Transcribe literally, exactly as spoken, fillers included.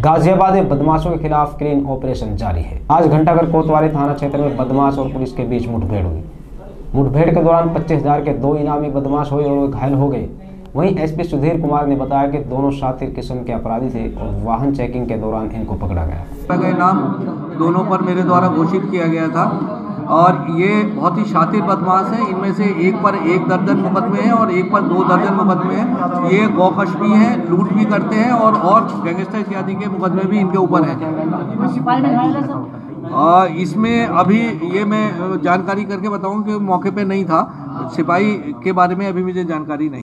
गाजियाबाद में बदमाशों के खिलाफ क्लीन ऑपरेशन जारी है। आज घंटाघर कोतवाली थाना क्षेत्र में बदमाश और पुलिस के बीच मुठभेड़ हुई। मुठभेड़ के दौरान पच्चीस हजार के दो इनामी बदमाश हुए और घायल हो गए। वहीं एसपी सुधीर कुमार ने बताया कि दोनों शातिर किस्म के अपराधी थे और वाहन चेकिंग के दौरान इनको पकड़ा गया। इनाम दोनों पर मेरे द्वारा घोषित किया गया था और ये बहुत ही शातिर बदमाश हैं। इनमें से एक पर एक दर्जन मुकदमे हैं और एक पर दो दर्जन मुकदमे हैं। ये गौकश भी हैं, लूट भी करते हैं और और गैंगस्टर इत्यादि के मुकदमे भी इनके ऊपर हैं। आ, इसमें अभी ये मैं जानकारी करके बताऊं कि मौके पे नहीं था। सिपाही के बारे में अभी मुझे जानकारी नहीं।